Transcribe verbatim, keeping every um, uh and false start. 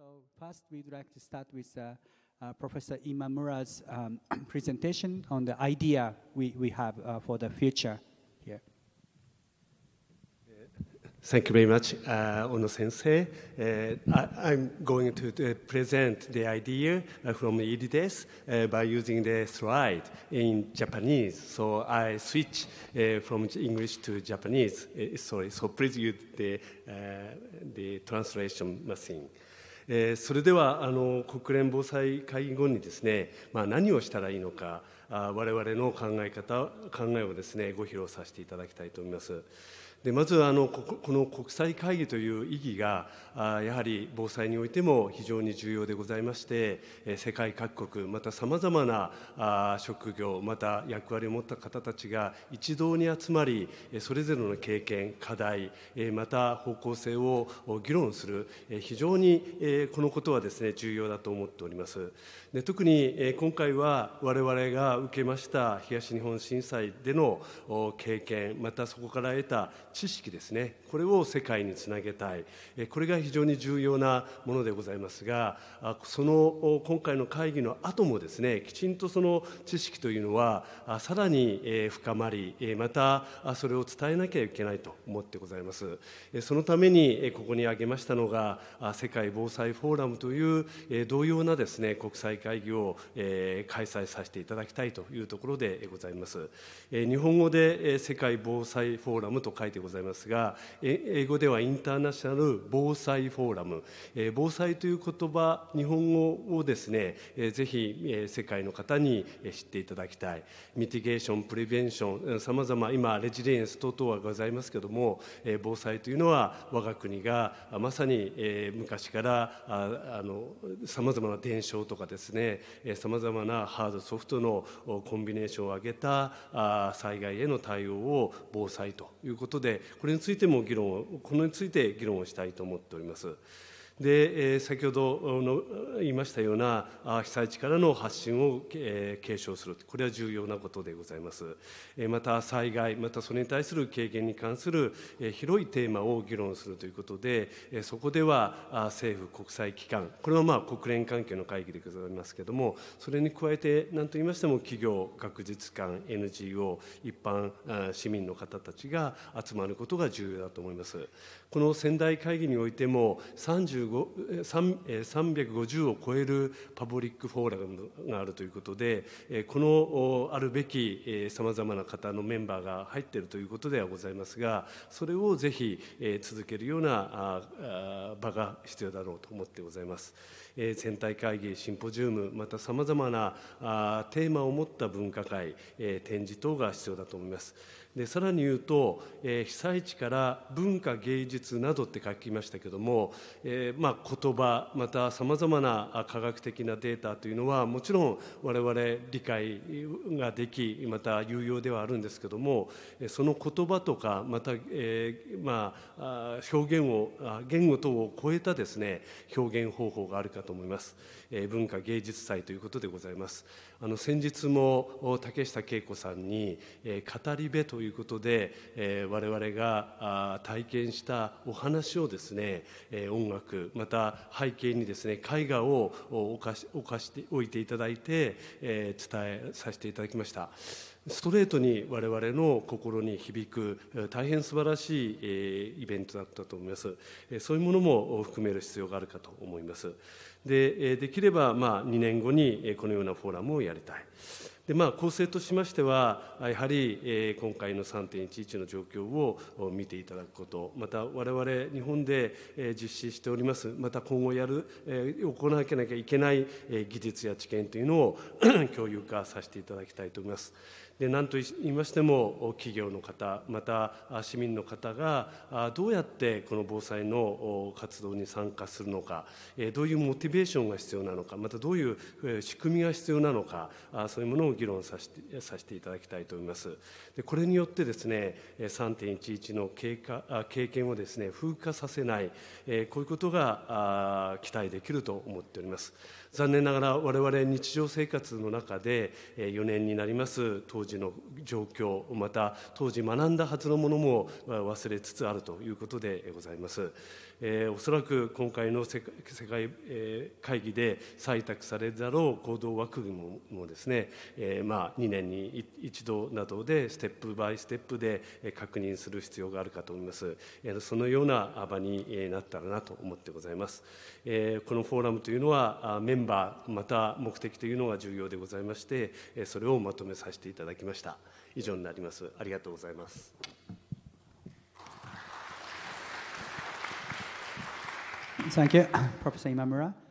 So first, we'd like to start with uh, uh, Professor Imamura's um, presentation on the idea we, we have uh, for the future here. Thank you very much, uh, Ono Sensei. Uh, I, I'm going to, to present the idea uh, from I D D S uh, by using the slide in Japanese. So I switch uh, from English to Japanese. Uh, sorry, so please use the, uh, the translation machine. えー、それではあの国連防災会議後にですね、まあ、何をしたらいいのか、あ我々の考え方、考えをですね、ご披露させていただきたいと思います。でまずあのこの国際会議という意義がやはり防災においても非常に重要でございまして、世界各国またさまざまな職業また役割を持った方たちが一堂に集まり、それぞれの経験課題また方向性を議論する、非常にこのことはですね重要だと思っております。で特に今回は我々が受けました東日本震災での経験またそこから得た知識ですね、これを世界につなげたい、これが非常に重要なものでございますが、その今回の会議の後もですね、きちんとその知識というのはさらに深まり、またそれを伝えなきゃいけないと思ってございます。そのためにここに挙げましたのが、世界防災フォーラムという同様なですね、国際会議を開催させていただきたいというところでございます。日本語で世界防災フォーラムと書いてございますが、英語ではインターナショナル防災フォーラム、防災という言葉、日本語をですね、ぜひ世界の方に知っていただきたい。ミティゲーション、プリベンション、さまざま今レジリエンス等々はございますけれども、防災というのは我が国がまさに昔からさまざまな伝承とかですね、さまざまなハードソフトのコンビネーションを挙げた災害への対応を防災ということで、これについても議論を、これについて議論をしたいと思っております。で、先ほどの言いましたような被災地からの発信を継承する、これは重要なことでございます。また災害、またそれに対する軽減に関する広いテーマを議論するということで、そこでは政府、国際機関、これはまあ国連関係の会議でございますけれども、それに加えて何と言いましても企業、学術機関、エヌジーオー、一般市民の方たちが集まることが重要だと思います。この仙台会議においてもさんびゃくごじゅうを超えるパブリックフォーラムがあるということで、このあるべきさまざまな方のメンバーが入っているということではございますが、それをぜひ続けるような場が必要だろうと思ってございます。全体会議、シンポジウム、またさまざまなテーマを持った分科会、展示等が必要だと思います。でさらに言うと、えー、被災地から文化芸術などって書きましたけども、えーまあ、言葉またさまざまな科学的なデータというのはもちろん我々理解ができまた有用ではあるんですけども、その言葉とかまた、えーまあ、表現を言語等を超えたですね表現方法があるかと思います。えー、文化芸術祭ということでございます。あの先日も竹下恵子さんに、えー、語り部ということで、えー、我々が体験したお話をですね、えー、音楽また背景にですね絵画を置かし、置かしておいていただいて、えー、伝えさせていただきました。ストレートに我々の心に響く大変素晴らしいイベントだったと思います。そういうものも含める必要があるかと思います。で、できればまあにねんごにこのようなフォーラムをやりたい。でまあ、構成としましては、やはり、えー、今回の さんてんいちいち の状況を見ていただくこと、また我々日本で、えー、実施しております、また今後やる、えー、行わなきゃいけない、えー、技術や知見というのを共有化させていただきたいと思います。で何と言いましても企業の方また市民の方がどうやってこの防災の活動に参加するのか、どういうモチベーションが必要なのか、またどういう仕組みが必要なのか、そういうものを議論させて、させていただきたいと思います。でこれによってですね さんてんいちいち の経過経験をですね風化させない、こういうことが期待できると思っております。残念ながら我々日常生活の中でよねんになります当当時の状況、また当時学んだはずのものも忘れつつあるということでございます。えー、おそらく今回の世界、世界、えー、会議で採択されるだろう行動枠組み も, もですね、えーまあ、にねんに一度などでステップバイステップで確認する必要があるかと思います。えー、そのような場になったらなと思ってございます。えー、このフォーラムというのはメンバーまた目的というのが重要でございまして、それをまとめさせていただきました。以上になります。ありがとうございます。 Thank you, Professor Imamura.